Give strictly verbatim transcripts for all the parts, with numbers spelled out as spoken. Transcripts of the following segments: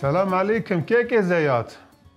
سلام علیکم کیکی زیاد.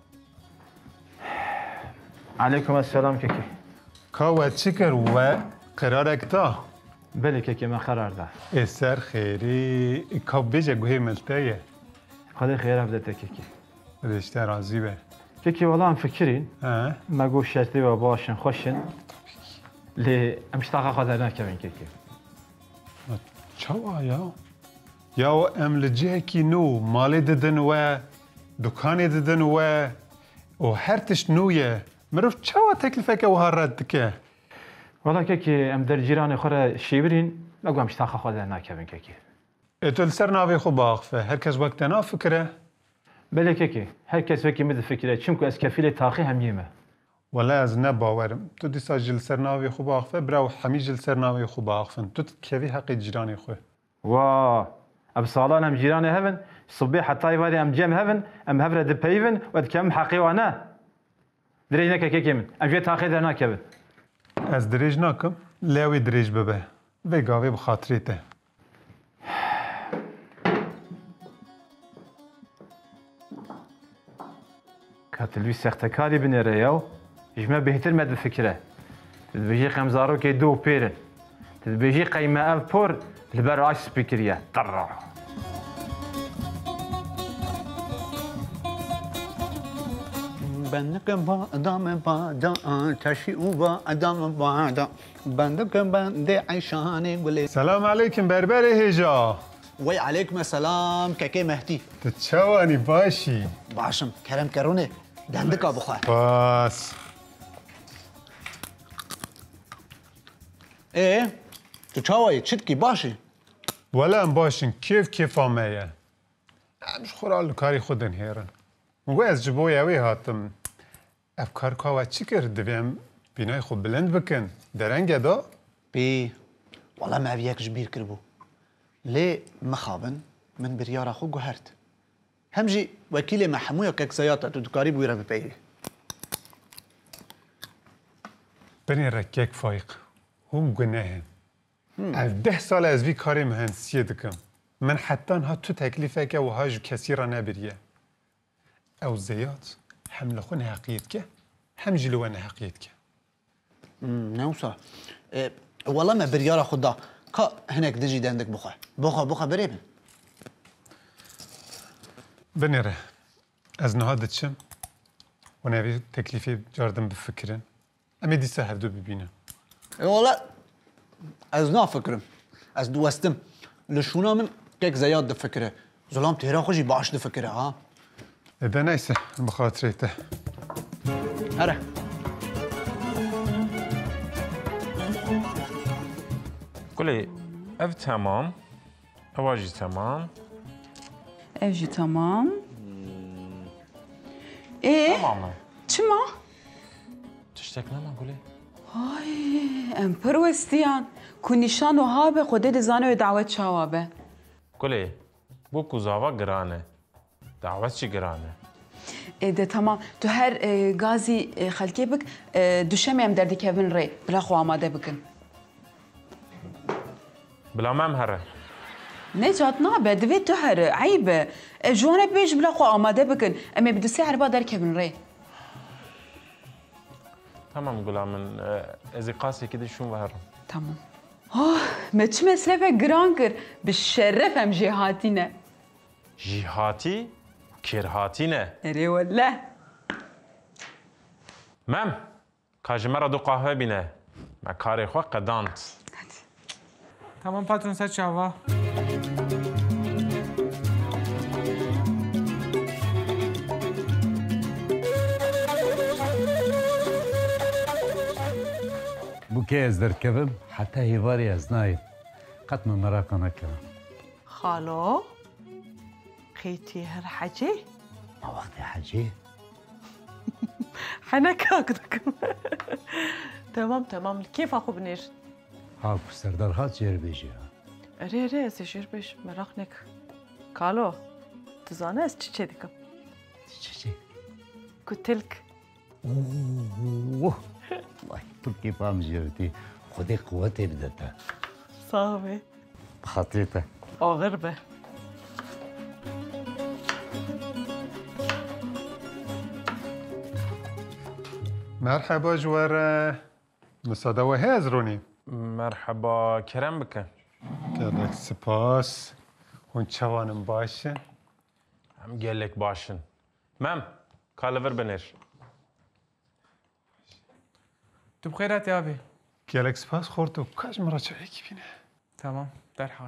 علیکم السلام کیکی. کاوه چیکر و قرار کتا؟ بله کیکی من قرار ده. اسر خیری کاو بیجه گوهی ملتایه. خدا خیر افدته کیکی. رشته راضی به. کیکی والله هم فکرین. ها؟ مگو شرطی و باشن خوشن. لی امشتاق خدا نکردن کیکی. چاو آیا؟ یا املجه کی نو مالی ددن و دکانی ددن و و هر تش نویه. مروف چاو تکلیفه که و هرد که؟ والله کیکی ام در جیران خورا شیبرین مگو امشتاق خدا نکردن کیکی. اتول سر ناوی خوب آخفه هر کس وقت نا فکره؟ بله کیکی هر کس وکی مد فکره چیم که از کفیل تاخی همیمه. ولا از نباورم تو دیسا جل سر ناوی خوب آخفه براو حمی جل سر ناوی خوب آخفن تو کفی حقی جیرانی خواه. وا اب سالان ام جیران هفن صبح حتی وادی ام جم هفن ام هفر دپیون و کم حقی وانا دریج نکه کیکی من ام جوی تاخی در نکبن. از دریج نکم لیوی دریج ببه و گاوی بخاطری ته. كاتلوي سختكاري بنرياو جمع بهتر مد الفكره تبيجي خمزارو كي دو بيرن تبيجي قيمه اف بور البراش سبيكريا طرع بندكم با ادام بادا تشي وبا ادام بادا بندكم بند عيشاني قولي سلام عليكم بربري هجا. وي عليكم السلام كاكي مهدي. تتشواني باشي. باشم كرم كروني دندك ابو خا. باس. ايه تشاوي تشتكي باشي. ولا ام باشن كيف كيف امايا. مش خورال كاري خودن هيرن. مگو از جبوی اوی هاتم. افکار کاوا چی کرد دویم بینای خوب بلند بکن. درنگ دا؟ بي والله ما بياك جبير كربو. ليه مخابن من بريار اخو قهرت. همجي وكيلي محموية كاك زياطة تدكاري بويرا ببيري. بني ركيك فايق. هم گناهن. از ده سال از وی کاری مهندسیه دکم. من حتی ها تو تکلیفه که و هاج کسی را نبریه. او زیاد هم لخو نحقیت که هم جلوه نحقیت که. نوصا اه والله ما بريار اخو دا. كا هناك دجي دندك بخا. بخا بخا بريبن. بنيره از نهاد چم و نوی تکلیفی جاردم بفکرن اما دیسه هر دو ببینم والله از نا فكرم از دوستم لشونا من كيك زياد دفكره ظلام تهرا خوشي باش دفكره ها اذا نيسه بخاطريته هره قولي اف تمام اواجي تمام evji tamam. Ee? تماما Çima? تشتك لما قولي Ay, em pir westiyan. Ku nîşan û habe xwedê dizane wê dawet çawa be. قولي بو كوزاوا قرانه دعوت شي قرانه Ê de tamam. Tu her e, gazî e, xelkê bik e, duşemê em derdikevin rê. Bila xwe amade bikin. بلا ما مهره Necat nabe divê tu here eyb e. Ev ji wan re pêj bila xwe amade bikin. Em ê bi du sê erba derkevin rê. تمام قولا من ازي قاسي كده شو بهرم Tamam. Oh, me çi mesleve giran kir. Bi şerref em jê hatîne. جيهاتي كيرهاتينه Erê welleh. مام كاجمرا دو قهوه بينه ما كاري خو قدانت Tamam patron sen çava. بو که از درکبم حتی هیواری از نایم قط من مراقا نکرم خالو خيتي هر حاجة ما وقت حاجی حنكاك تمام تمام كيف اخو بنير ها سردار ها جر بیجی ري ري سيجير بيش مراقنك خالو تزانه از چي ديكم چی چی؟ قلت لك اوه وای تو کی پام جرتی خودی قوتی بدتا صافي بخاطرته او غربة مرحبا جواره مساده و هزرونی مرحبا کرم بکن گلک سپاس هون چوانم باشه هم گلک باشن مم کالور بنر تو بخيرات يا أبي. گلک سپاس خورد و کاش مرا چایی کی بینه تمام در حال.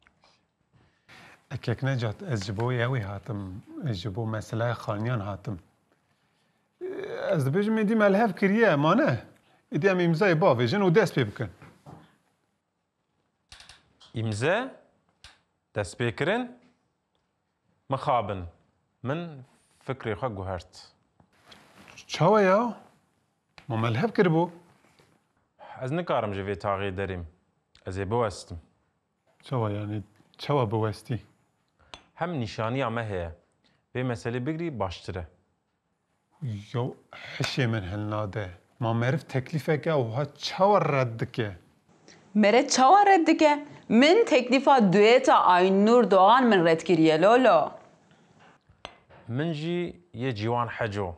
اکیک نجات از جبو یاوی هاتم از جبو مسئله خانیان هاتم از دبیجم ایدی ملحف کریه مانه ایدی هم امضای با ویژن و دست پی بکن امضا دست بکرن مخابن من فکری خواه گوهرت چاوه یا؟ ما ملحف کربو از نکارم جوی تاغی داریم از ای بوستم چاوه یعنی چاوه بوستی هم نشانی همه هیه به مسئله بگری باشتره یو حشی من هلناده ما معرف تکلیفه که و ها چاوه رد که مره چاوا رد که من تکلیفا دویتا آینور دوغان من رد کریه لولا من جی یه جوان حجو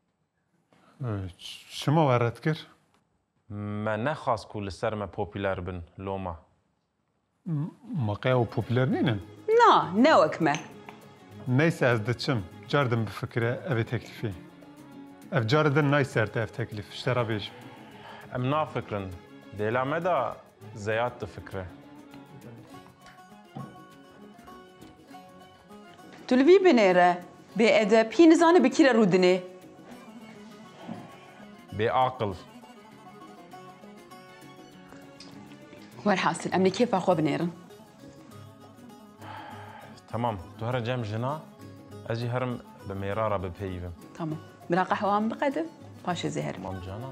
شما ورد کر؟ ما نخواست کل سر ما پوپیلر بن لوما مقای و پوپلر نینن نا نوکمه نیسه از دچم جاردم بفکره اوی تکلیفی اف جاردن نایسه ارته اف تکلیف اشترا بیش ام نافکرن دیلا مدا زیاد تفکره تلوی بنیره به ادب هی نزانه بکیره رودنه به عاقل ورحاصل امني كيف اخو بنيرن تمام تو هر جام جنا اجي هرم بميرارة ببهيبم تمام بلا قهوة عم بقدم باشا زهر مام جانا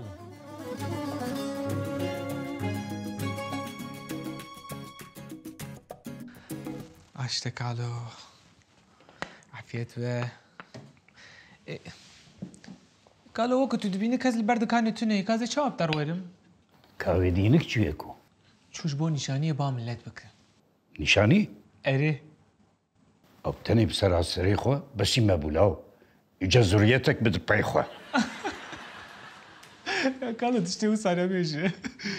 عشتك على عافية و إيه. قالوا وقت تدبينك هز البرد كان تنهي كذا شاب ترويرم کاوی دینک چیه کو؟ شوش بو نشانية با ملت بك نشانی؟ اره اب تنی بسر عصری خو بسی مبولاو ایجا زوریتک بد پای خو قالوا تشتي وصانا بيجي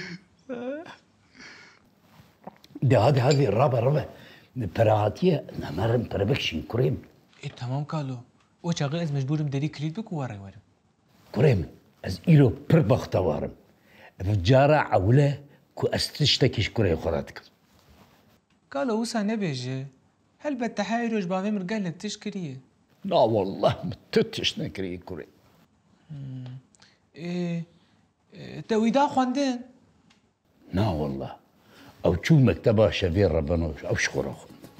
ده هذه هذه الرابع رابع براعتيه نمرم بربكشين كريم ايه تمام قالوا وشغل از مجبورم داري كريد بك ورا ورا كريم از إيلو بربختا وارم فجارة عولة كو استشتكيش كوري خوراتك قالوا وصانا بيجي هل بتحايروج بافي مرقال تشكريه لا والله متتش نكري كوري ايه إيه، تويدا خواندن لا والله او شو مكتبه شفير ربنوش او شكرا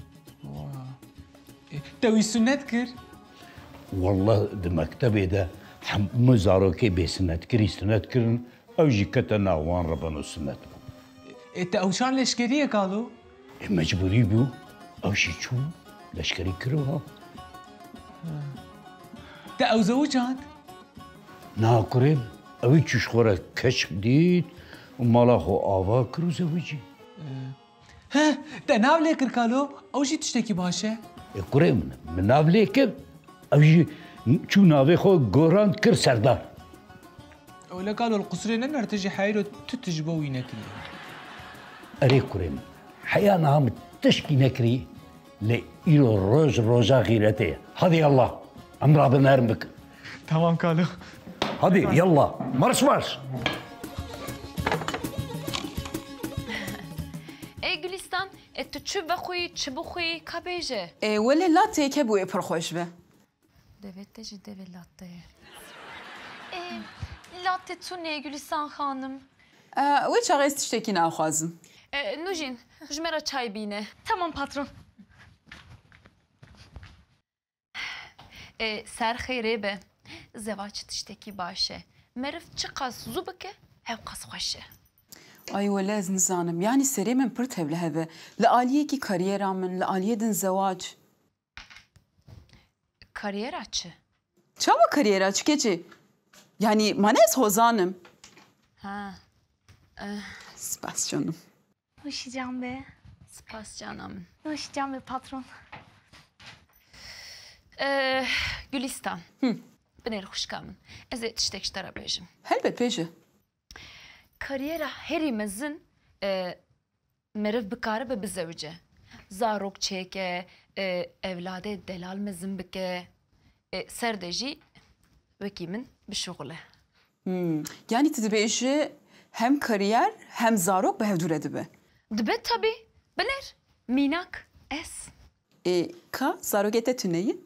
إيه، توي سنت كر والله ده مكتبه ده حم مزاروكي بسنت كري سنت كرن او جي كتنا وان ربنو سنت انت اوشان لشكريه قالوا مجبوري بيو او شي شو لشكري كروها تا او زوجان نا كريم اوي تشوش خورا كشف ديد ومالا خو آوا كرو زوجي ها تا ناو ليكر قالوا او شي تشتكي باشا كريم من ناو ليكر او جي شو ناوي خو غوران كر سردار ولا قالوا القصرين نرتجي حايرو تتجبو ينكري اري كريم حيا نعم تشكي نكري لإيلو الروج روجا غيرتي هذه الله أمرا بنار بك تمام قالوا هذه يلا مرش مرش ای گلیستان تو چه بخوی چه بخوی کبیجه إيه ولا لا تيكه بو يبر خوش به دوید تجی دوید لاته لاته تو نه گلیستان خانم آه ويش غير تشتكي ناخذ نوجین جمره چای بینه تمام پاترون سر خیره به زواج تشتکی باشه مرف چه قاس زوبکه او قاس خوشه اي ولا زنزانم يعني سري من برت هبل هذا لآلية كي كاريرا من لآلية دن زواج کاریرا چه؟ شو كاريرا چكيجي يعني ما ناس هوزانم ها سپاس جانم نوشی جنبه سپاس جانم نوشی جنبه پاترون Gülistan. بنير خوش كامن ازي تشتكش ترى بيجم هلبت بيجي كاريرا هري مزن اه مرف بكاربه بالزوجه زاروك تشيكه اه اولاد دلال مزن بك سردجي وكي من بالشغله امم يعني تدبيجي هم كارير هم زاروك بهدوره دبه دبت tabi بنر ميناك اس اي كا زاروكيته تنين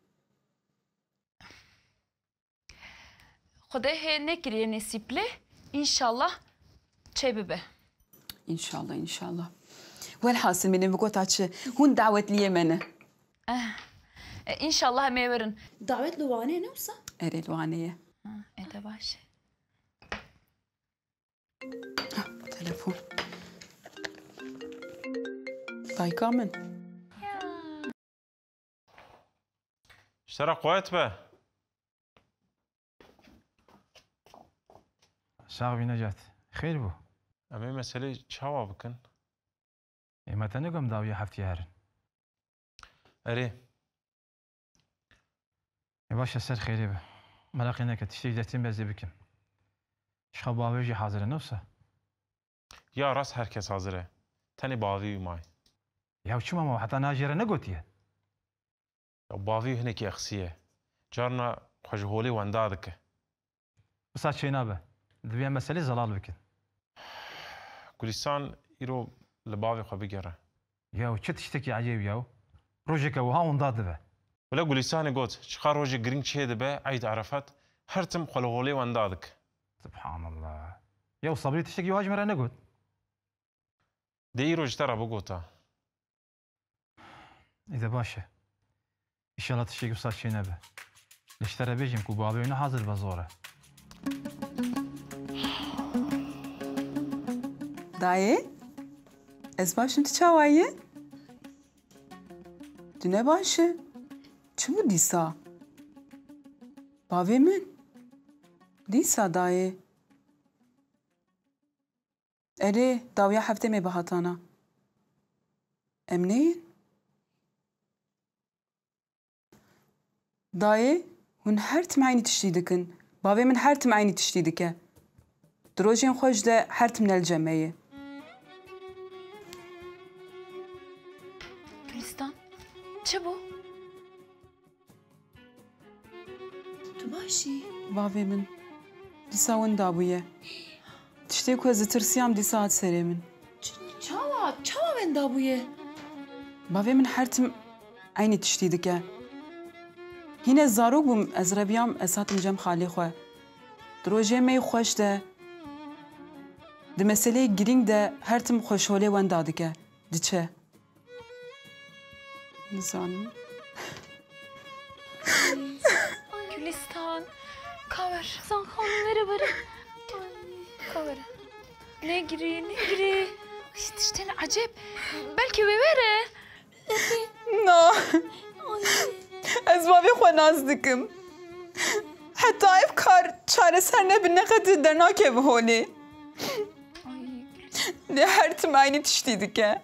خدای نکریه نسیبله انشالله چه ببه ان شاء الله ان شاء الله والحاصل من بقولتش هون دعوه لي منه اه انشالله ما يورن دعوة لوانه نوصل اري لوانيه اه اده باشه تلفون باي كامن اشترى قوات به شاغبي نجات خير بو اما مسألة چاوا بكن اما تنقم داوية حفتي هرن اري يا باشا السر خيري به ملاقينك تشتري دتين بزي بكم شخاب باويجي حاضر نفسه يا راس هركس حاضره تاني باوي ماي يا وشو ما حتى ناجر نقوتيه باوي هناك يخسيه جارنا خجهولي واندادك بس هاد شي نابه دبيان مسألة زلال بكن كوليستان يرو لباوي خو بيجره ياو چه تشتكي عجيب ياو روجك وها ونداد به ولا كوليستان قوت شخار روجي جرين شي دبه عيد عرفت هرتم خلوغولي واندادك سبحان الله ياو صبري تشتكي واج مرة نقول دي روج ترى بقوتا إذا باشا إن شاء الله تشتكي بصار شي نبه ليش ترى بيجي مكو بابي حاضر بزوره دایه از باشم تو چاوایه دونه باشه چه بود دیسا باوی من دیسا دایه اره داویا هفته می بهاتانا امنین دایه هون هر تمعینی تشتی دکن باوی من هر تمعینی تشتی دکه دروجين خوش ده حرت من الجمعية كريستان چبو؟ تو باشی؟ بابي من ديسا وين دابوية تشتيكو هزي ترسيام ديسا هاد سري من چاوا چاوا وين دابوية بابي من حرت عيني تشتي دكا هنا الزاروق بوم ازربيام اساتم جم خالي خواه دروجين مي خوش ده ده مسئله گرینگ ده هر تم خوشحالی وان داده که ده چه؟ نزانم Gülistan cover sen kanım vere vere cover negri negri işte işte acayip belki ve vere نه از بابی خو نزدیکم حتی ایف کار چاره سر نبینه قدر درناکه به هولی نه هر تم aynı tiştiydik ya.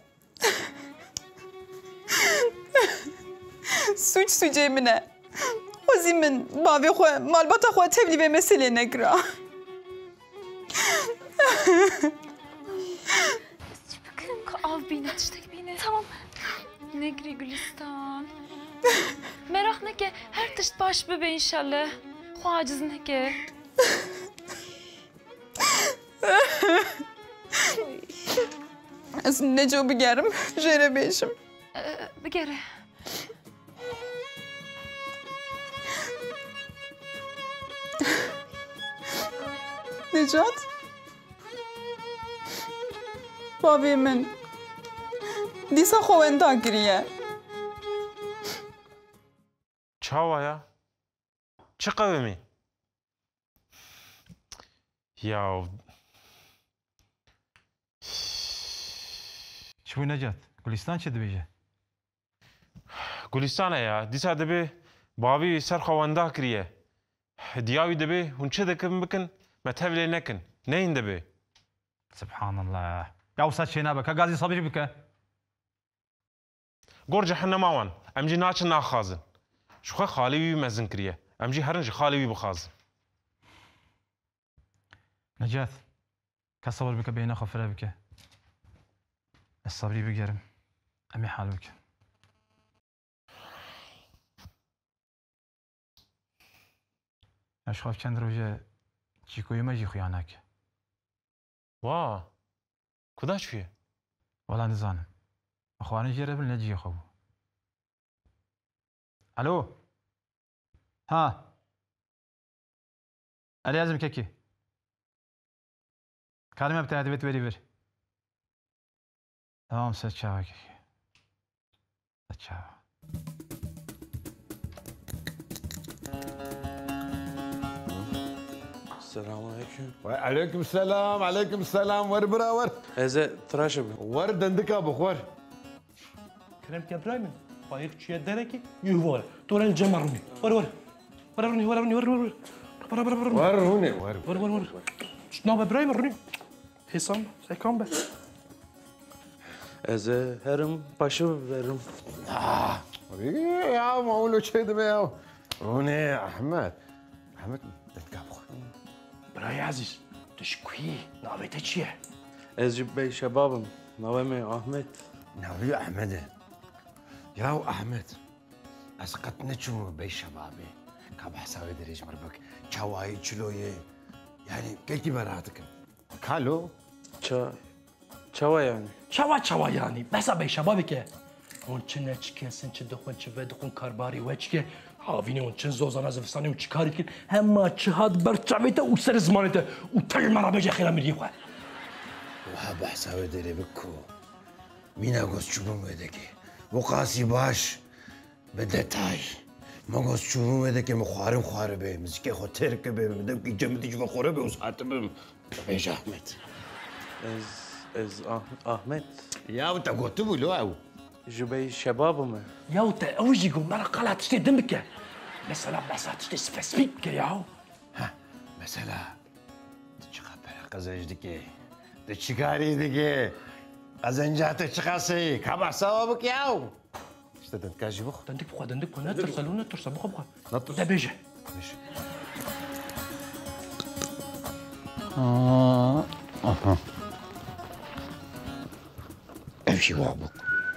Suç suç emine. O zaman babi xo malbata xo tevli ve mesele negra. Bakın av bine tiştek bine. Tamam. Negri Gülistan. Merak ne ki her tişt baş bebe inşallah. Xaciz ne ki. از نجو بگرم جره بیشم بگره نجات بابی من دیسا خوانده گریه چاوا یا چه قومی یا شو نجات گلستان چه دبیجه گلستان یا دیسا دبی بابی سر خوانده کریه دیاوی دبی هون چه دکن بکن متهولی نکن نه این دبی سبحان الله يا وسات شينا بك غازي صبري بك گرج حنا ماوان امجي ناچ ناخازن شو خالي وي مزن كريه ام جی هرنج خالی وی بخازم نجات كصبر بك بينا خفرة بك الصبري بقرم أمي حال بك أشخاف كان روجة جيكوي ما جيخوي عناك واه كداش فيه ولا نزانم أخواني جرب نجي خو ألو ها ألي لازم كيكي كلمة بتاعت بيت بري بري تمام ست شاوة كيكي ست شاوة السلام عليكم. وعليكم السلام عليكم السلام ور برا ور. إذا تراشب. ور دندك أبو خور. كلامك يا برايم. بايك شيء دركي يهور. تورا الجمرني. ور ور. ور ورني ور ورني ور ور. ور ور ور. ور هوني ور. ور ور ور. شنو برايم رني. حسام سيكون بس. إذا هرم باشو هرم. آه. يا مولو شيء دمياو. هوني أحمد. أحمد دندك أبو خور. براي عزيز تشكوي نابت شيء. أجيب بي شبابم نوامي أحمد. نوامي أحمد. ياو أحمد. أسقط نشوف بي شبابي. كاب حسابي دريج مربك. شواي شلوي. يعني كيف براتك؟ كالو. شا شوا يعني. شوا شوا يعني بس بي شبابك. اون چنه چکه سن چه دخون چه و دخون کارباری و چکه هاوینه اون چن زوزان از فستانی اون چیکاری کن همه چه هاد برچاویته و سر زمانته و تل مرا بجه خیلی میری خواه و ها بحثاوی داره بکو مینا گوز چوبون بده که وقاسی باش به دتای ما گوز چوبون بده که مخوارم خواره به مزیکه خود ترک به مدم که جمعیش و خوره به و ساعت بم بیش احمد از از احمد یا و تا گوتو بلو او جبي شبابهم ياو تا اوجي قوم مرة قلعة تشتي دمك مثلا بس تشتي سبيسبيك ياو ها مثلا تشقى قزنج دكي تشقاري دكي قزنجات تشقاسي كابع صوابك ياو ايش تدنكاجي بخ دندك بخوا دندك بخوا نتر سالونا ترسا بخوا بخوا نطر ده بيجي ماشي آه آها امشي وعبك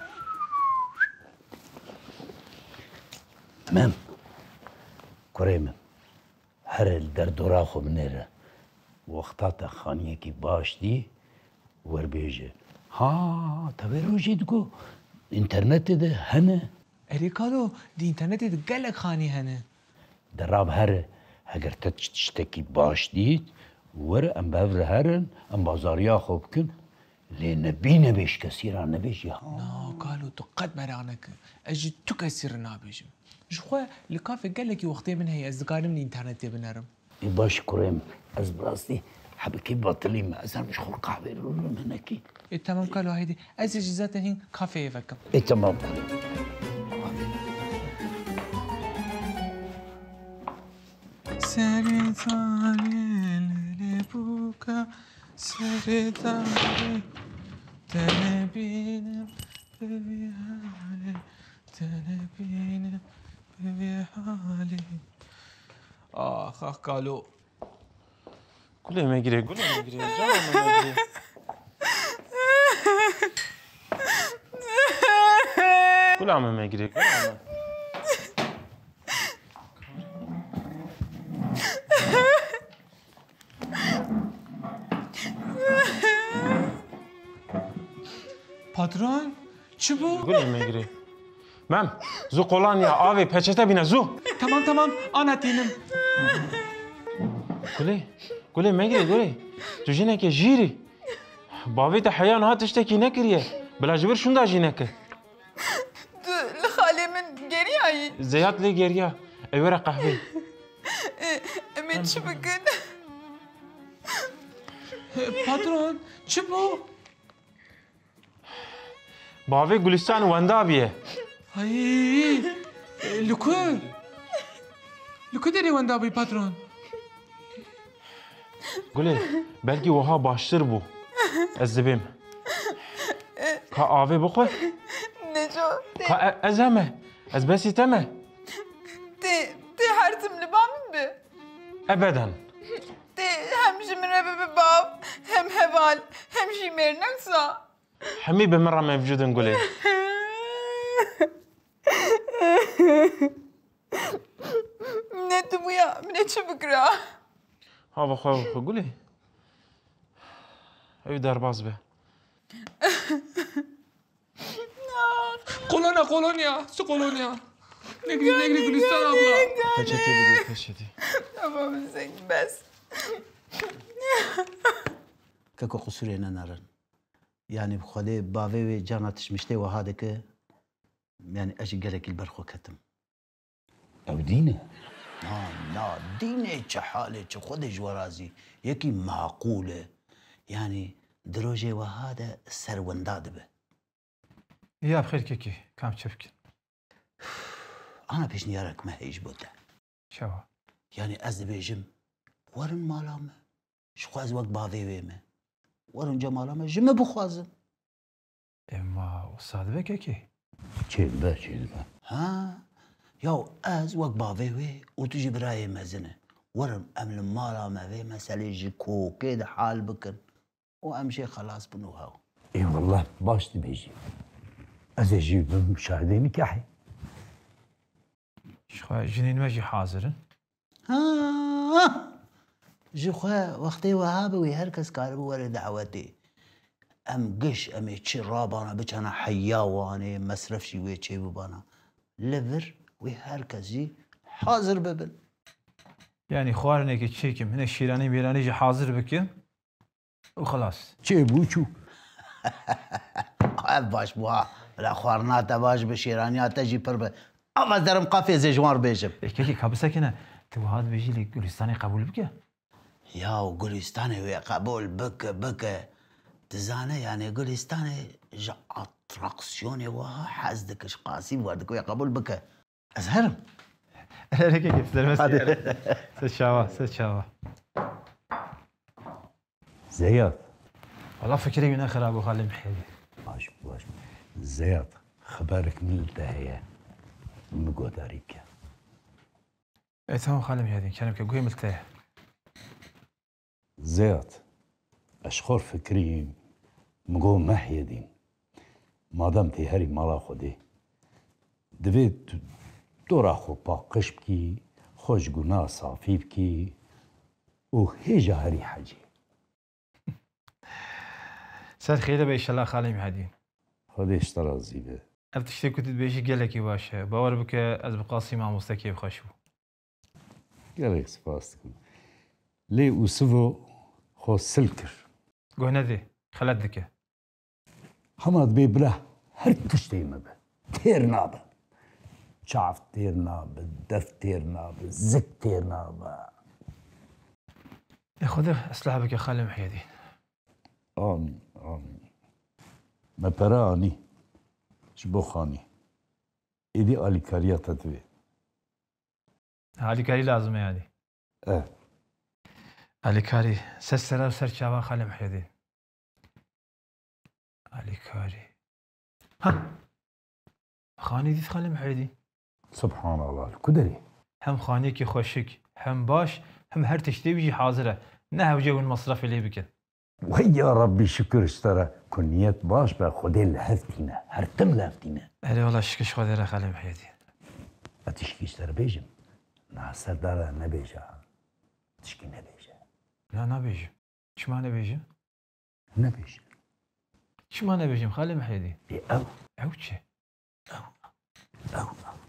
تمام كريم هر الدردورا خو منيره وقتات خانيه كي باش دي وربيجي ها تبروجي دكو انترنت ده هنا اريكالو دي انترنت ده قالك خاني هنا دراب هر اگر تشتكي باش ديت ور ام بافر هرن ام بازاريا خو بكن لان بينا بيش كثير نبيجي ها نو قالوا تقد مرانك اجي تكسر نابيجي شخوا لكافي قال لك وقتي من هي ازدقار من الانترنت بنرم باش كريم از براستي حبكي باطلي ما ازر مش خلق عبير من هناكي إيه تمام قالوا هيدي از اجازات هين كافي فكم ايه تمام كريم سرطاني لبوكا سرطاني تنبينا ببيعالي تنبينا ببيعالي آخ آخ قالوا قولي ما يجري قولي ما يجري جاوا ما يجري قول عم ما يجري قول عم پاترون چی بو؟ قولي ما يجري مام زو قولان يا آوي peçete bine زو تمام تمام أنا تينم قولي قولي ما يجري قولي تو جينك جيري بابي تحيا نها تشتكي نكريه بلا جبر شون دا جينك لخالي من جرياي زيات لي جريا ايوه قهوه من شو بكن پاترون چی بو؟ بابي گلستان وندا بيه هاي لكو لكو داري وندا بي پاترون قولي بلكي وها باشتر بو الزبيم كا آوي بخوي نجو كا أزمة أز بسي تمه تي تي حرتم لبا ابدا تي هم جي من ربي بباب هم هبال هم جي مير نفسا حمي بمره موجود نقولي من تبويا من شو بكره ها بخوا قولي اي دار باز به قولونيا قولونيا شو قولونيا نجري نجري كلستان ابلا فشتي بدي فشتي ابا مسك بس كاكو قصوري انا نارن يعني بخدي باوي جاناتش مشتي وهادك يعني اجي قالك البرخو كتم او دينه لا لا دينه حالة خود جورازي يكي معقولة يعني دروجي وهذا سرونداد به يا بخير كيكي كام تشفك انا بيش نيارك ما هيش بوده شو يعني از بيجم ورن مالامه شخواز وقت باوي ويمه ورن جمالامه جمه بخوازم اما استاذ بكيكي چیز به چیز به ها ياو از وقت باوي وي وتجي براي مزنه ورم امل مالا ما في مسألة يجي كو كده حال بكن وامشي خلاص بنوها اي والله باش تبيجي از اجيب مشاهدة نكاحي شخوا جنين ماجي حاضرن ها جي خوا وقتي وهابه وي هركس كاربو ورا دعوتي ام قش ام تشي رابانا بچانا حياواني مصرف شي وي تشي ببانا لفر وي هركس جي حاضر ببن يعني خوارنك تشيكم هنا الشيراني بيراني يجي حاضر بكين وخلاص چه بوچو باش بوها لا خوارناتا باش بشيرانياتا جي بربه اما درم قافي زي جوار بيجم كيكي كابسه كنا تو هاد بيجي لي قولستاني قبول بك يا قولستاني وي قبول بك بك تزانه يعني قولستاني جا اتراكسيوني وها حزدكش قاسي وردك وي قبول بك ازهرم هيك كيف تلمسي ست شاوه ست شاوه زياد والله فكري من اخر ابو خالد محيدي باش باش زياد خبرك من التهيئة مقوداريك ايه تمام خالد محيدي كلامك قوي ملتاه زياد اشخور فكري مقو محيدين ما دام تهري مالا خودي دبيت دورا خو باقش بكي خوش گناه صافي بكي و هيجا هري حاجي سال خيره باش الله خالي محدين خودي اشترى زيبه افتشتي كنت بيجي قالك باشا باور بك از بقاسي مع مستكي بخشو قالك سباستكم لي وسفو خو سلكر قهنا ذي خلت ذكي حماد بي بلا هر تشتي مبه تير نابه شعف تير نابه دف تير نابه زك تير نابه يا خذ اسلحه بك يا خالي محيدين آمين آمين ما براني شبو خاني إيدي آلي كاريا تدوي آلي كاري لازم يعني اه آلي كاري سسرا وسر شابا خالي محيدين آلي كاري ها خاني دي خالي محيدين سبحان الله الكدري هم خانيكي خوشك هم باش هم هر تشتي بيجي حاضره نه وجه المصرف اللي بكن ويا ربي شكر اشترى كنيات باش بقى خدي لهفتينا هرتم لهفتينا هلي والله شكش خدي لها خالي محيدين تشكي اشترى بيجم ناصر دارا نبيجا تشكي نبيجا لا نبيجم شو ما نبيجم نبيجا شو ما نبيجم خالي محيدين او او شي او او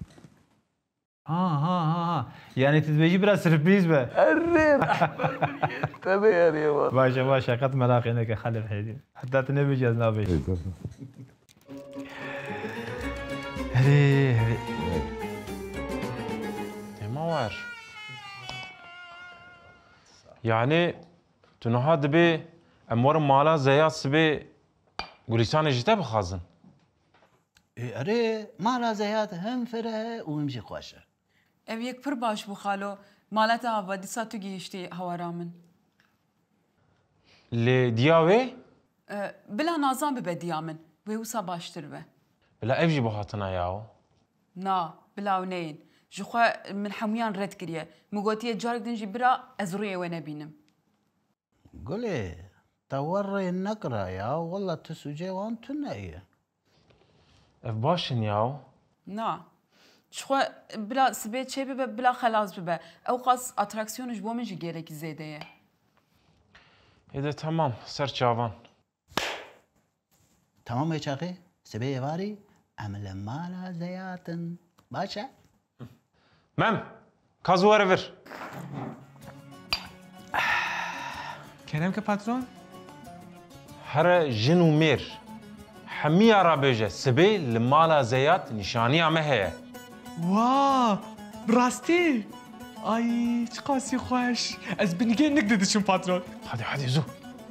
ها ها ها ها يعني تتبيجي بلا سربريز بقى الرير تبي يا ريوان باشا باشا قد ملاقينك يا خالد محيدين حتى تنبيجي از نبيجي هذي هذي ما وار يعني تنها دبي امور مالا زياد سبي قوليسان جيتا بخازن ايه اري مالا زياد هم فره ومشي خوشه ev yek pir baş bu xalo malata hava disa tu giyişti hawara min لي دياوي bila nazan bibe diya min wê wisa baştir be بلا افجي بخاطنا ياو na bila ew neyin جخوا من حميان رد كريه مقوتيه جارك دنجي برا ازرويه وانا بينم قولي توري النقرة يا والله تسوجي وان تنائيه باشن ياو نا شخوا بلا سبيت شي ببا بلا خلاص ببا او قاس اتراكسيون جبو من جي جيرك زيده اذا تمام سر چاوان تمام يا شاقي سبي واري عمل مالا زياتن باشا مم كازو ورفر كلام كباترون هر جن ومير حمية رابجة سبي لمالا زيات نشاني عمه هي واه براستي اي چقاسي خوش از بنيجي نقدر دشم باترون هادي هادي زو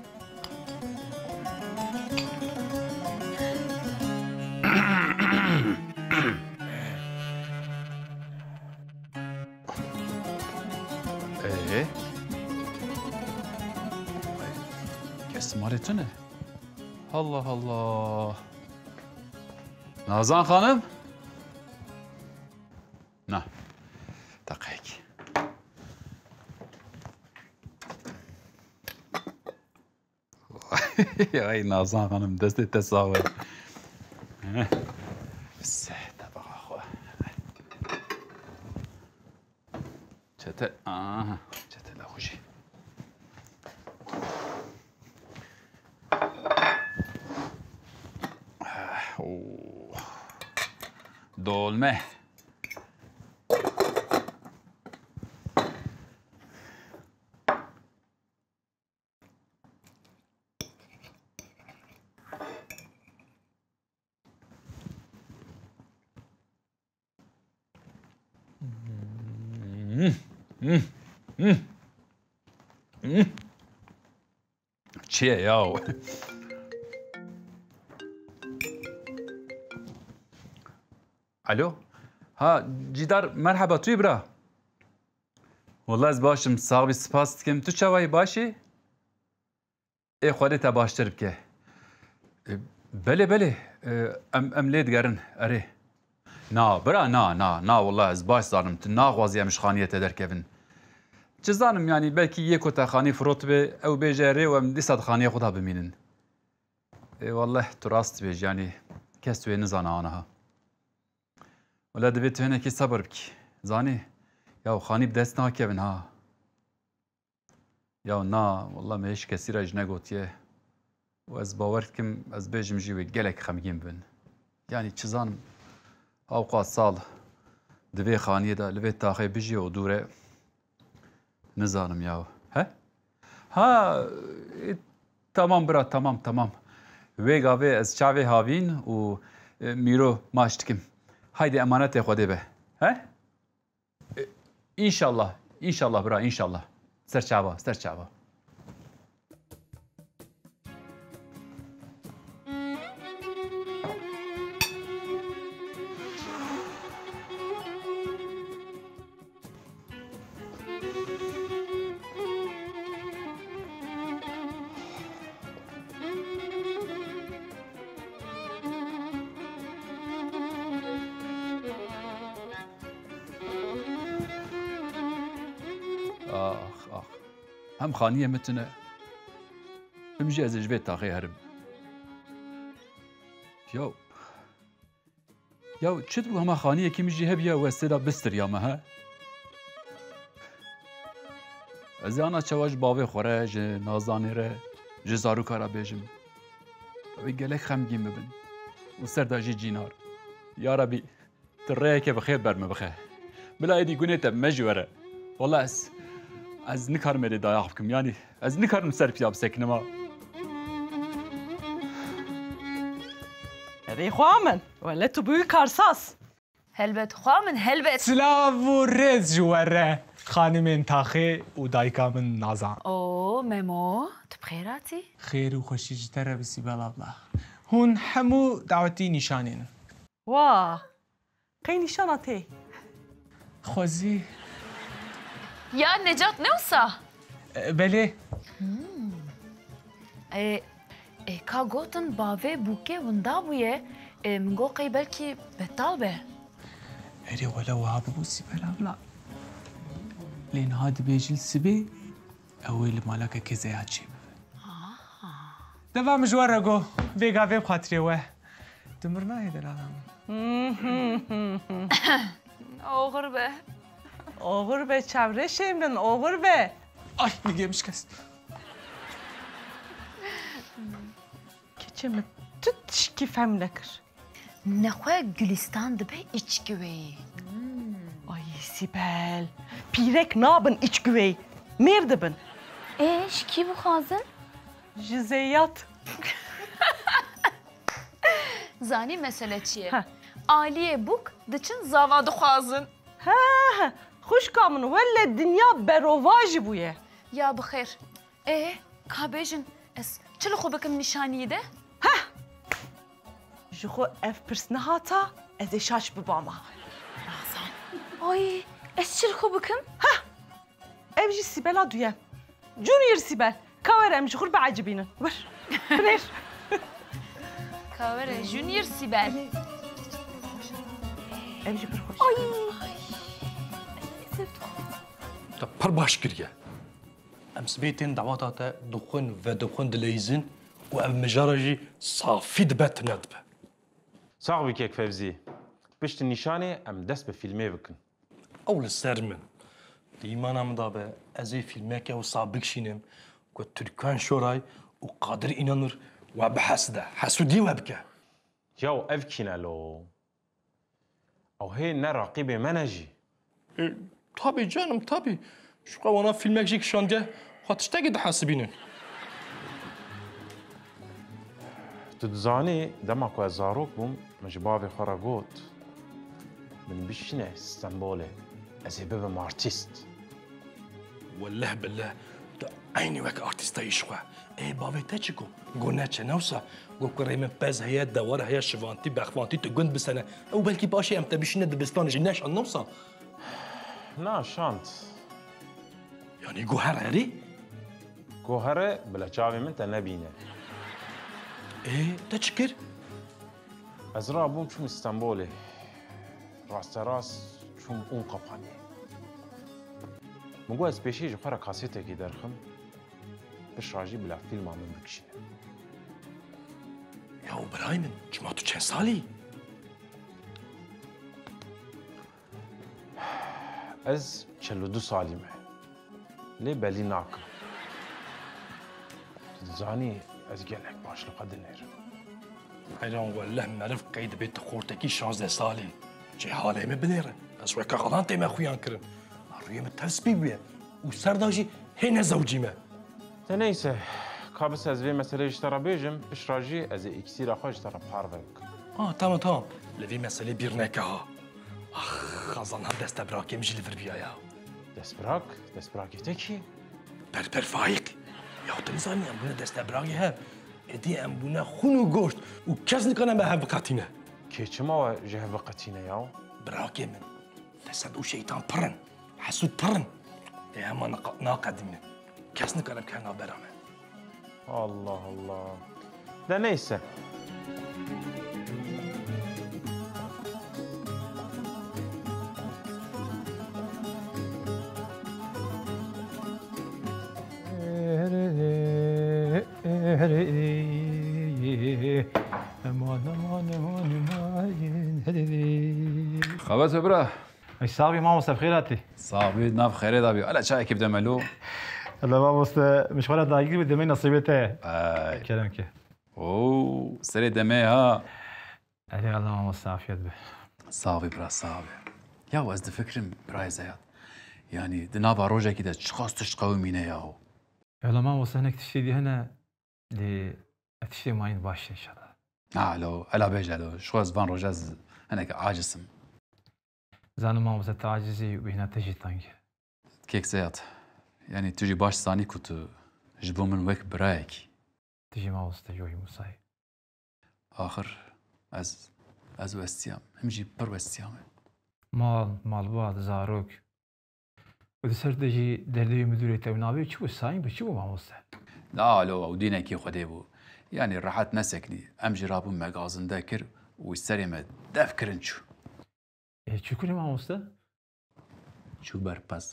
ايه استمارتونه الله الله نازان خانم نه دقیق ای نازان خانم دست تصاویر سه طبقه خواه چته آه چته لخوشی دولمه چیه یاو الو ها جیدار مرحبا توی برا والله از باشم صاحبی سپاس کم تو چوایی باشی ای خودت باشتر بکه بله بله ام ام لید گرن اره نا برا نا نا نا والله از باش زانم تو ناغوازی مشخانیت در کبن چه زانم یعنی بلکی یک تا خانی فروت به او بیجاره و ام دیصد خانی خدا بمینن ای والله تو راست بیج یعنی کس توی نزانه آنها ولا دبيت هنا كي صبر بكي زاني يا خاني بدست ناكبن ها يا نا والله ما هيش كثير اجنا قوتيه واز باورتكم از بيجم جيوي قلك خمجين بن يعني تشزانم اوقات صال دبي خاني دا لبيت تاخي بيجي ودوره نزانم ياو ها ها تمام برا تمام تمام ويغا وي از چاوي هاوين و ميرو ماشتكم هايدي امانات يا خدي به ها ان شاء الله ان شاء الله برا ان شاء الله سرچابا سرچابا هم خانية متنا بمجي از جبيت تاخي هرب يو يو تشد بو هما خانية كي مجي هبيا وستدا بستر يا ما ها از انا چواج باوي خوره ج نازاني ره ج زارو كارا بيجم وي گلك خمگين ببن و سردا جي جينار يا ربي تريك بخير برمه بخير بلا ايدي گونيت مجوره والله اس از نکارم لی دایه بکم یعنی از نکارم سر پیاب سکنما هذه خوامن ولا تبوي كارساس هلبت خوامن هلبت سلاو و رز جواره خانم تاخي و دايكا من نازان اوه ميمو تبخيراتي خير وخوشي جتره بسي بلا بلا هون حمو دعوتي نشانين واه قي نشانتي خوزي يا نجات نوصى بله ايه ايه كا قوتن بافي بوكي وندابويه من قو قي بلكي بطالبه بري ولا وهاب بو سيبلا لا لين هاد بيجي السبي اول مالك كزيات شي دابا مجورقو بيغا في بخاطري واه دمرنا هيدا العالم او غربه او غربه چاوره شيمن او غربه ay نگهمش کس keçemi tut ki femlekir نخواه گلستان دبه iç güveyi. Ay Sibel, pirek nabın iç güvey, merdibin. Ee, şiki bu xazın? Jizeyat. Zani mesele çiye. Aliye buk, dıçın zavadı xazın. Ha ha, hoş kamın, velle dünya berovajı bu ye. Ya bixir. Ee, kabejin, es çıl xo bekim nişaniyi de? Ji xwe ev pirsne hata, ez ê şaş bibama. Ay, ez çil xwe bikim? Ha! Ev jî Sibela duye. Junior Sibel, kawer em ji xwe beecibînin. Wir, binêr. Kawere, Junior Sibel. Ev jî pir xweş. Ay! Te pir baş kiriye. Em sibêtên dawata te dixwin ve dixwin dileyîzin û ev mijara jî safî dibe tune dibe. Sağ bir kek Fevzi. Pişti nişanê em dest bi filmê bikin. Ew li ser min. Dîmana min da be ez ê filmeke wisa bikişînim ku Türkan Şoray û Qadir İnanır we bihes de hesûdî we bike. Ya ev kînelo. Ew hê ne raqîbê me ne jî. Tabii canım tabii. Şu qewana filmek jî kişandiye xwe tiştekî dihesibînin. Tu dizanî dema ku ez zarok bûm min ji bavê xwe re got min bişîne Stenbolê ez ê bibim artîst. Wallah billah tu aynî wek artîsta îş xwe. Ê bavê te çi got? Got neçe newsa. Got ku rê min pez heye dewar heye şivantî bexwantî tu gund bisene. Ew belkî paşê em te bişîne dibistanê jî neşan newsa. Na şant. Yani goher herî? Goherê bila çavê min te nebîne. Ê te çi kir? Ez rabûm çûm Stenbolê. Rasterast çûm ûn qapaniyê. Min got ez pêşî ji xwe re kasêtekî derxim. Pişra jî bila fîlma min bikişîne. Ya birayê min, çima tu çend salî? Ez çel û du salî me. Lê belî nakim. Tu dizanî ez gelek baş li qe dinêrim. Heyran wallah meriv qey dibe tu xortekî şanzdeh salî. Cê halê me binêre. Ez weka xalan tê me xuyan kirin. Rûyê min tev spî bûye. û serda jî hêne zewcî me. Te neyse. Kabis ez vê meseleyê ji te re bêjim, pişra jî ez ê îksîra xwe ji te re parve bikim. Ah tamam tamam. Li vê meselê bîr neke ha. Ah xazan hem destebirakê min jî li vir biya ya. Destbirak? Destbirakê te kî? Berber Faik. Ya tu nizanî em bûne destebirakê hev. Êdî em bûne xûn û goşt û kes nikane me hev biqetîne. Kê çima we ji hev biqetîne ya? Birakê min. Desed û şeytan pirin. Hesûd pirin. Ê hema naqedîne. Kes nikane bike navbera me. Allah Allah. De neyse. خبرت برا اي صاحبي ما مصطفى خيراتي صاحبي ناف خيري دابي على شاي كيف دملو الله ما مصطفى مش ولا دايق بدي من نصيبته اي كلامك اوه سري دمي ها علي الله ما مصطفى يدبه صاحبي برا صاحبي يا واز فكرم براي زياد يعني دنابا روجا كده تشخاص تشقوي مينا ياهو يلا ما مصطفى هناك تشتي هنا ل تشتي ماين باش ان شاء الله اه لو الا بيجا لو شو فان روجاز هناك عاجزم زانو ما مصطفى تعجزي وهنا تجي طنج كيك زياد يعني تجي باش ثاني كنت جبو من ويك برايك تجي ما مصطفى جوي مصاي آخر از از وستيام همجي بر وستيام مال مال بعض زاروك وده سر دجي دردوي مديريته ونابي شو ساين بشو ما مصطفى لا لو ودينا كي خديبو يعني راحت نسكني امجي رابو مغازن داكر ويستري ما دافكرنشو چی کنیم مامۆستا؟ چوو بەرپەس.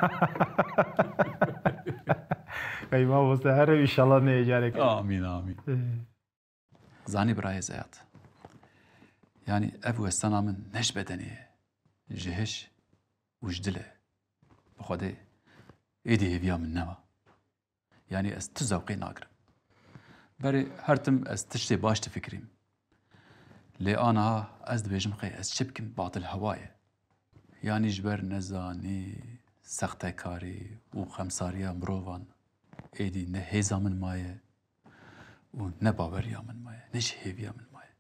ئەی مامۆستا هەرە ئیشەڵا نێجارێک. ئامین ئامین. زانی برایە زەیات. یعنی ئەڤ وێستانا من نەش بەدەنێ ji hiş û ji dilê bi Xwedê êdî hêviya min nema. Yani ez tu zewqê nagirim. Berê her tim ez tiştê baş difikirîm. Lê aniha ez dibêjim xê ez çi bikim batil hewa ye. Yani ji ber nezanî, sextekarî û xemsariya mirovan êdî ne hêza min maye û ne baweriya min maye, ne jî hêviya min maye.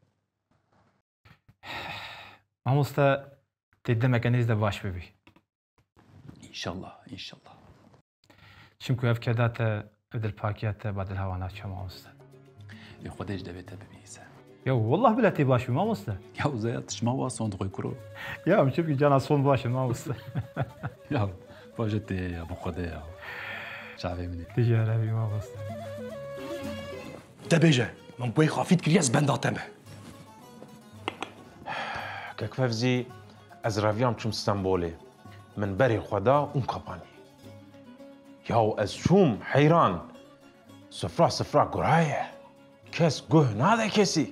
مامۆستا تێ دەمەکە نێز دە باش ببی. ئینشەڵڵا ئینشەڵڵا. چونکو ئەف کەداتە ئەو دڵپاکیاتە با دڵهەوا ناچە مامۆستا. لێ خودێش دەبێتە ببیسە. یا والله بلا تێ باش بی مامۆستا. یا زەیە تشما وا سۆند خۆی کوڕۆ. یا ئەم چی جانا سۆن باشە مامۆستا. یا باشە تێ یا بۆ خودەیە. چاوێ منێ. تجارەبی مامۆستا. دەبێژە من بۆی خافیت کردی ئەس بەنداتەمە. کەکفەفزی ez reviyam çûm Stenbolê min berê xwe da û kapanî. Yaw ez çûm heyran. Sifra sifra guraye. Kes guh nade kesî.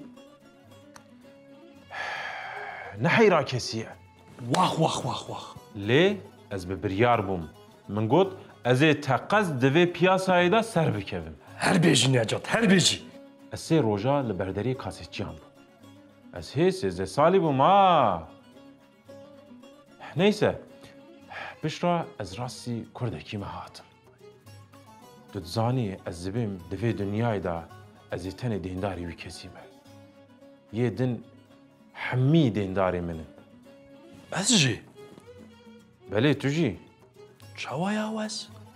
Ne heyra kesî ye. Wax wax wax wax. Lê ez bi biryar bûm. Min got ez ê teqez divê piyasayê de ser bikevim. Her bêjî Necat, her bêjî. Ez sê roja li berderî kasetçiyan bûm. Ez hê sêzdeh salî bûm ha. Neyse, pişra ez rastî Kurdekî me hatim. Tu dizanî ez dibim di vê dunyayê de ez ê tenê dêndarî wî kesî me. Yê din hemî dêndarê min in. Ez jî? Belê tu jî. Çawa ya wez?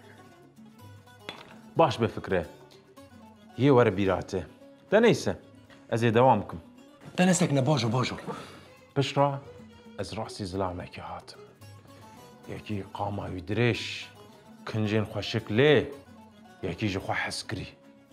Baş bifikre. Yê were bîratê. De neyse, ez ê dewam bikim. Denesek ne bajo bajo. Pişra ez rastî zilamekî hatim. Yekî qama wî dirêj, kincên xweşik lê, yekî ji xwe hez kirî.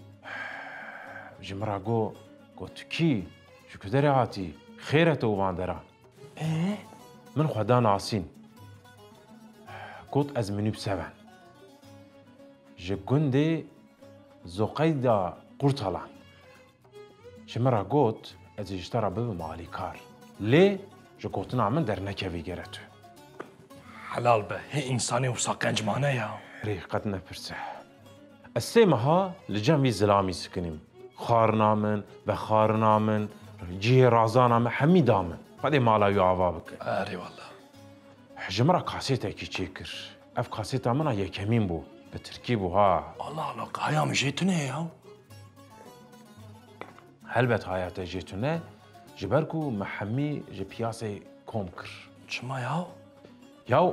Ji min re got, got tu kî? Ji ku derê hatî? Xêr e te û dera. Ee? Min xweda nasîn. Got ez minû seven. Ji gundê Zoqeyda Qurtalan. Ji min re got ez ê ji te re bibim alîkar. Lê ji gotina min dernekevî gere tu. Helal be, hê insanê wisa qencmane ya. Rê qet nepirse. Ez sê meha li cem vî zilamî sikinîm. Xwarina min, vexwarina min, cihê razana min hemî da min. Xwedê mala wî ava bike. Erê wallah. Ji min re kasêtekî çêkir. Ev kasêta min a yekemîn bû. Bi Tirkî bû ha. Allah Allah, haya min jê tune ya. Helbet haya te jê tune, ji ber ku me hemî ji piyasê kom kir. Çima ya? Yaw,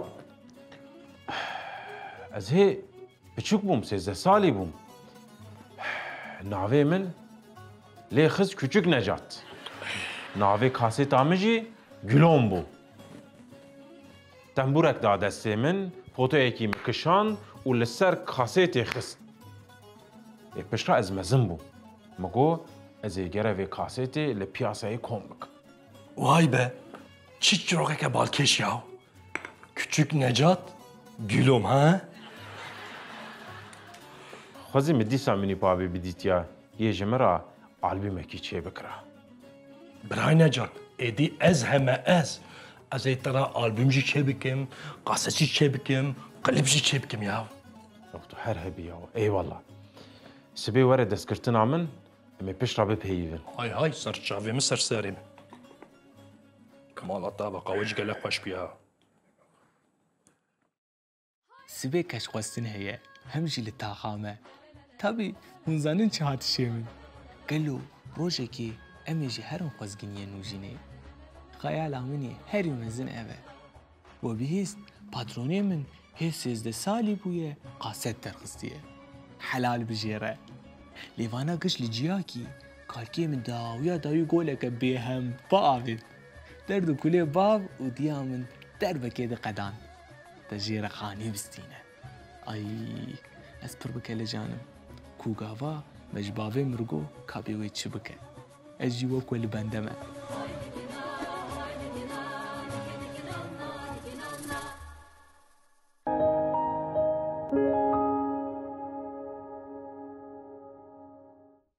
ez hê biçûk bûm, sêzdeh salî bûm. Navê min lê xiz Küçük Necat. Navê kasêta min jî Gülon bû. Tembûrek da destê min, fotoyekî min kişand û li ser kasêtê xist. Ê pişra ez mezin bûm. Me got ez ê gerevê kasêtê li piyasayê kom bikim. Vay be, çi çirokeke balkêş ya. Küçük Necat, Gülüm ha? Xwezî min dîsa minî pavê bidîtiya, yê ji min re albîmekî çê bikira. Birayê Necat, êdî ez heme ez. Ez ê te re albüm jî çê bikim, kaset jî çê bikim, klip jî çê bikim ya. Tu her hebî ya, eyvallah. Sibê were destgirtina min, em ê pişra bipeyivin. Hay hay, serçavê min serserê min. Kemala te beqawe jî gelek xweş bû ya. Sibê keşxwestin heye, hem jî li taxa me. Tabî hûn zanin çi hat işê min. Gelo rojekê em ê ji herin xwezgîniyê nûjînê. Xeyala min ê herî mezin ev e. We bihîst patronê min hê sêzdeh salî bûye qaset derxistiye. Helal bijêre. Lêvana giş li ciyakî kalkê min dawiya dawî goleke bêhem biavêt. Derd û kulê bav û diya min derbekê diqedan. Te jêre xanî bistîne. Ay, ez pir bike li canim. Ku gava me ji bavê mirgo kabê wê çi bike. Ez jî wek we li bende me.